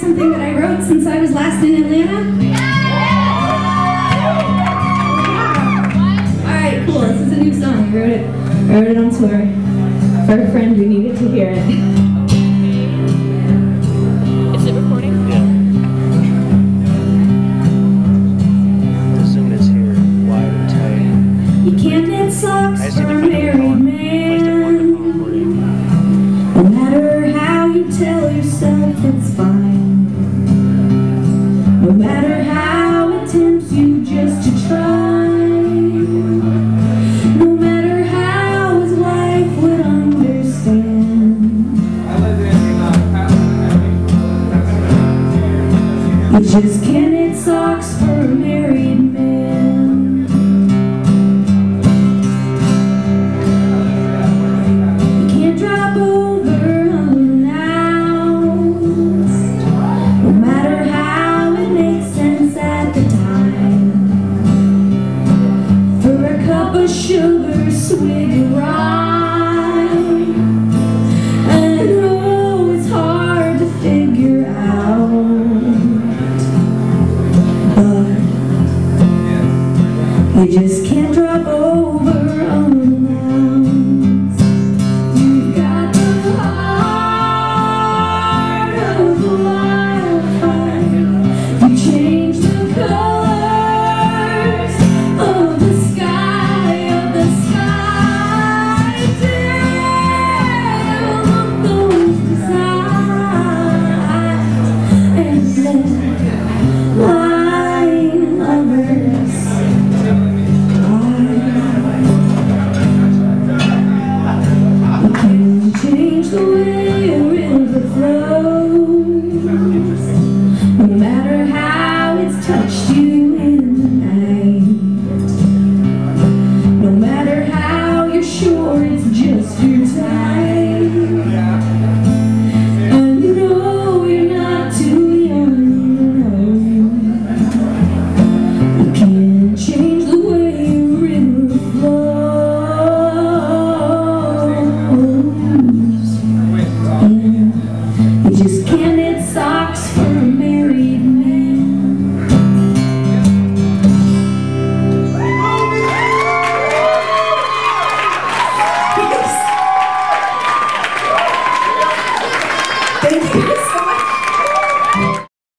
something that I wrote since I was last in Atlanta? Alright, cool. This is a new song. I wrote it on tour for a friend who needed to hear it. Is it recording? Yeah. The Zoom is here, wide and tight. You can't knit socks for a married man. No matter how you tell yourself it's fine. No matter how it tempts you just to try. No matter how his wife would understand. You just can't knit socks for a married man.